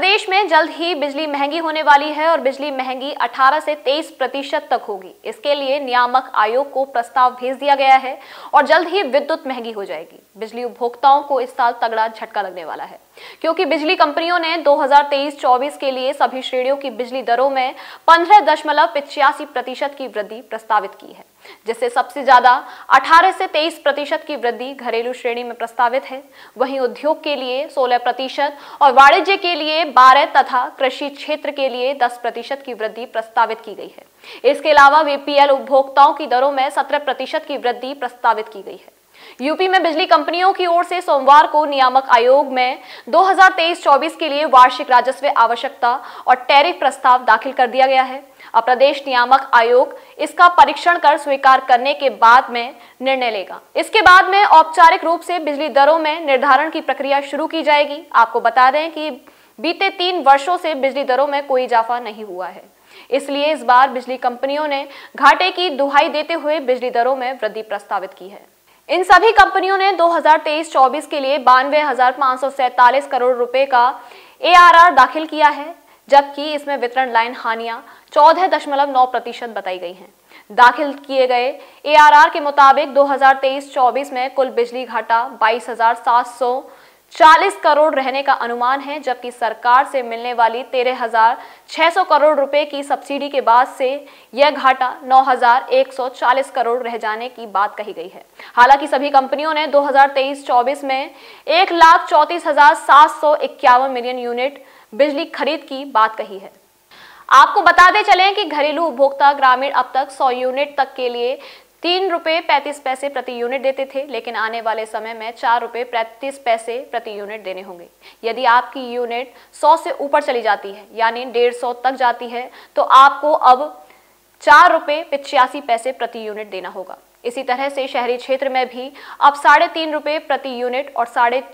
प्रदेश में जल्द ही बिजली महंगी होने वाली है और बिजली महंगी 18 से 23% तक होगी। इसके लिए नियामक आयोग को प्रस्ताव भेज दिया गया है और जल्द ही विद्युत महंगी हो जाएगी। बिजली उपभोक्ताओं को इस साल तगड़ा झटका लगने वाला है, क्योंकि बिजली कंपनियों ने 2023-24 के लिए सभी श्रेणियों की बिजली दरों में 15.85% की वृद्धि प्रस्तावित की है, जिससे सबसे ज्यादा 18 से 23% की वृद्धि घरेलू श्रेणी में प्रस्तावित है। वहीं उद्योग के लिए 16% और वाणिज्य के लिए 12 तथा कृषि क्षेत्र के लिए 10% की वृद्धि प्रस्तावित की गई है। इसके अलावा बीपीएल उपभोक्ताओं की दरों में 17% की वृद्धि प्रस्तावित की गई है। यूपी में बिजली कंपनियों की ओर से सोमवार को नियामक आयोग में 2023-24 के लिए वार्षिक राजस्व आवश्यकता और टैरिफ प्रस्ताव दाखिल कर दिया गया है। अब प्रदेश नियामक आयोग इसका परीक्षण कर स्वीकार करने के बाद में निर्णय लेगा। इसके बाद में औपचारिक रूप से बिजली दरों में निर्धारण की प्रक्रिया शुरू की जाएगी। आपको बता दें कि बीते 3 वर्षों से बिजली दरों में कोई इजाफा नहीं हुआ है, इसलिए इस बार बिजली कंपनियों ने घाटे की दुहाई देते हुए बिजली दरों में वृद्धि प्रस्तावित की है। इन सभी कंपनियों ने 2023-24 के लिए 92,547 करोड़ रुपए का ARR दाखिल किया है, जबकि इसमें वितरण लाइन हानियां 14.9% बताई गई हैं। दाखिल किए गए ARR के मुताबिक 2023-24 में कुल बिजली घाटा 22,740 करोड़ रहने का अनुमान है, जबकि सरकार से मिलने वाली 13,600 करोड़ रुपए की सब्सिडी के बाद से यह घाटा 9,140 करोड़ रह जाने की बात कही गई है। हालांकि सभी कंपनियों ने 2023-24 में 1,34,751 मिलियन यूनिट बिजली खरीद की बात कही है। आपको बताते चलें कि घरेलू उपभोक्ता ग्रामीण अब तक 100 यूनिट तक के लिए ₹3.35 प्रति यूनिट देते थे, लेकिन आने वाले समय में ₹4.35 प्रति यूनिट देने होंगे। यदि आपकी यूनिट 100 से ऊपर चली जाती है, यानी 150 तक जाती है, तो आपको अब ₹4.85 प्रति यूनिट देना होगा। इसी तरह से शहरी क्षेत्र में भी अब ₹3.5 प्रति यूनिट और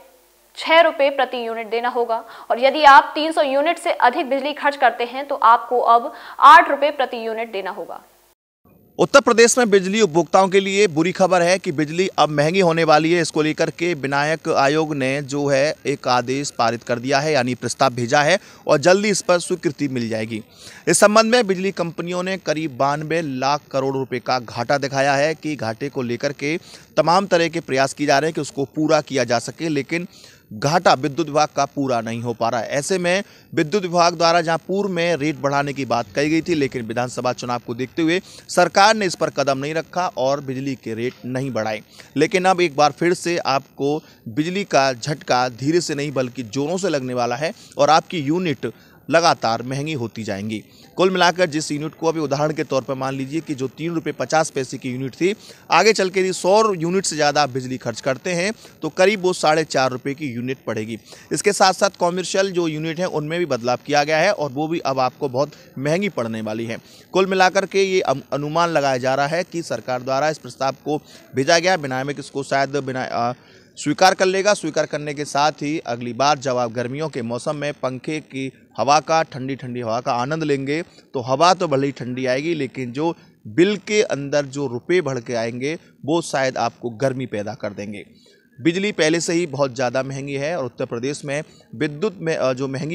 ₹6.5 प्रति यूनिट देना होगा। और यदि आप 300 यूनिट से अधिक बिजली खर्च करते हैं तो आपको अब ₹8 प्रति यूनिट देना होगा। उत्तर प्रदेश में बिजली उपभोक्ताओं के लिए बुरी खबर है कि बिजली अब महंगी होने वाली है। इसको लेकर के विनायक आयोग ने जो है एक आदेश पारित कर दिया है, यानी प्रस्ताव भेजा है और जल्दी इस पर स्वीकृति मिल जाएगी। इस संबंध में बिजली कंपनियों ने करीब 92 लाख करोड़ रुपए का घाटा दिखाया है कि घाटे को लेकर के तमाम तरह के प्रयास किए जा रहे हैं कि उसको पूरा किया जा सके, लेकिन घाटा विद्युत विभाग का पूरा नहीं हो पा रहा है। ऐसे में विद्युत विभाग द्वारा जहां पूर्व में रेट बढ़ाने की बात कही गई थी, लेकिन विधानसभा चुनाव को देखते हुए सरकार ने इस पर कदम नहीं रखा और बिजली के रेट नहीं बढ़ाए। लेकिन अब एक बार फिर से आपको बिजली का झटका धीरे से नहीं बल्कि जोरों से लगने वाला है और आपकी यूनिट लगातार महंगी होती जाएंगी। कुल मिलाकर जिस यूनिट को अभी उदाहरण के तौर पर मान लीजिए कि जो ₹3.50 की यूनिट थी, आगे चल के यदि 100 यूनिट से ज़्यादा बिजली खर्च करते हैं तो करीब वो ₹4.5 की यूनिट पड़ेगी। इसके साथ साथ कॉमर्शियल जो यूनिट है उनमें भी बदलाव किया गया है और वो भी अब आपको बहुत महंगी पड़ने वाली है। कुल मिलाकर के ये अनुमान लगाया जा रहा है कि सरकार द्वारा इस प्रस्ताव को भेजा गया, विनायक इसको शायद स्वीकार कर लेगा। स्वीकार करने के साथ ही अगली बार जब आप गर्मियों के मौसम में पंखे की हवा का, ठंडी ठंडी हवा का आनंद लेंगे तो हवा तो भले ही ठंडी आएगी, लेकिन जो बिल के अंदर जो रुपए बढ़ के आएंगे वो शायद आपको गर्मी पैदा कर देंगे। बिजली पहले से ही बहुत ज़्यादा महंगी है और उत्तर प्रदेश में विद्युत में जो महंगाई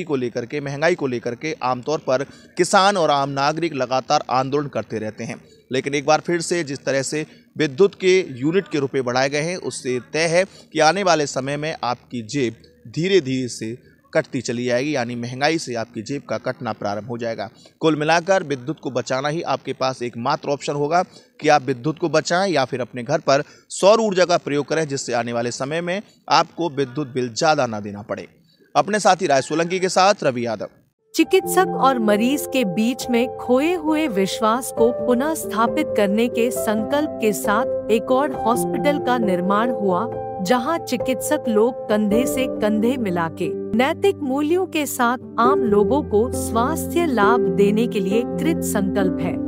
को लेकर के आमतौर पर किसान और आम नागरिक लगातार आंदोलन करते रहते हैं। लेकिन एक बार फिर से जिस तरह से विद्युत के यूनिट के रुपए बढ़ाए गए हैं, उससे तय है कि आने वाले समय में आपकी जेब धीरे धीरे से कटती चली जाएगी, यानी महंगाई से आपकी जेब का कटना प्रारंभ हो जाएगा। कुल मिलाकर विद्युत को बचाना ही आपके पास एकमात्र ऑप्शन होगा कि आप विद्युत को बचाएं या फिर अपने घर पर सौर ऊर्जा का प्रयोग करें, जिससे आने वाले समय में आपको विद्युत बिल ज़्यादा ना देना पड़े। अपने साथी राय सोलंकी के साथ रवि यादव। चिकित्सक और मरीज के बीच में खोए हुए विश्वास को पुनः स्थापित करने के संकल्प के साथ एक और हॉस्पिटल का निर्माण हुआ, जहां चिकित्सक लोग कंधे से कंधे मिलाके नैतिक मूल्यों के साथ आम लोगों को स्वास्थ्य लाभ देने के लिए कृत संकल्प है।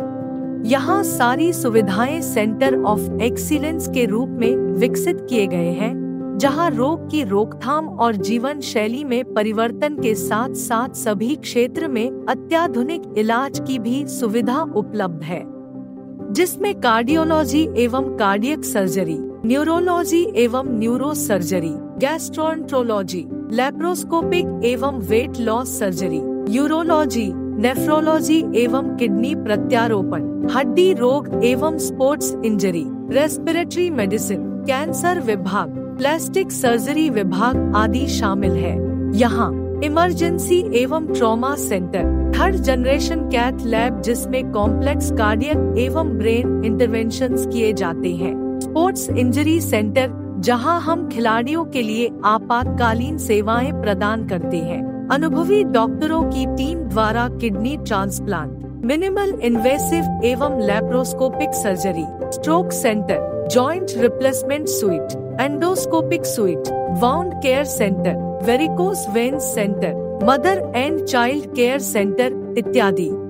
यहाँ सारी सुविधाएं सेंटर ऑफ एक्सीलेंस के रूप में विकसित किए गए हैं, जहां रोग की रोकथाम और जीवन शैली में परिवर्तन के साथ साथ सभी क्षेत्र में अत्याधुनिक इलाज की भी सुविधा उपलब्ध है, जिसमें कार्डियोलॉजी एवं कार्डियक सर्जरी, न्यूरोलॉजी एवं न्यूरो सर्जरी, गैस्ट्रोएंट्रोलॉजी, लेप्रोस्कोपिक एवं weight loss surgery, urology, nephrology एवं किडनी प्रत्यारोपण, हड्डी रोग एवं sports injury, respiratory medicine, cancer विभाग, प्लास्टिक सर्जरी विभाग आदि शामिल है। यहाँ इमरजेंसी एवं trauma centre, third generation cath lab जिसमें कॉम्प्लेक्स कार्डियक एवं ब्रेन इंटरवेंशंस किए जाते हैं, स्पोर्ट्स इंजरी सेंटर जहां हम खिलाड़ियों के लिए आपातकालीन सेवाएं प्रदान करते हैं, अनुभवी डॉक्टरों की टीम द्वारा किडनी ट्रांसप्लांट, मिनिमल इन्वेसिव एवं laparoscopic surgery, stroke centre, joint replacement suite, endoscopic suite, wound care centre, varicose veins centre, mother and child care centre इत्यादि।